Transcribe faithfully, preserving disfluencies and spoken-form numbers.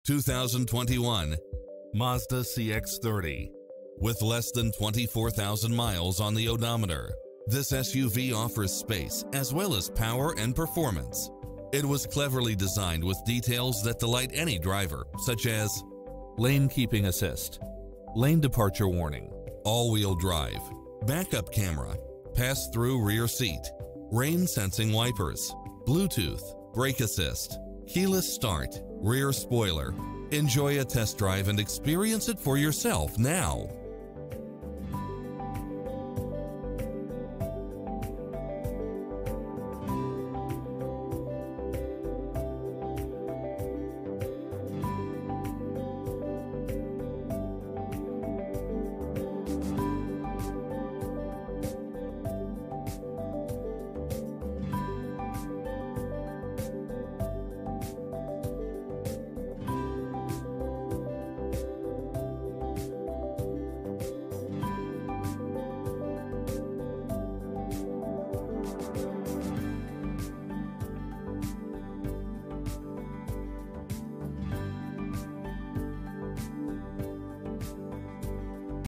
two thousand twenty-one Mazda C X thirty. With less than twenty-four thousand miles on the odometer, this S U V offers space as well as power and performance. It was cleverly designed with details that delight any driver, such as lane keeping assist, lane departure warning, all-wheel drive, backup camera, pass-through rear seat, rain-sensing wipers, Bluetooth, brake assist, keyless start, rear spoiler. Enjoy a test drive and experience it for yourself now.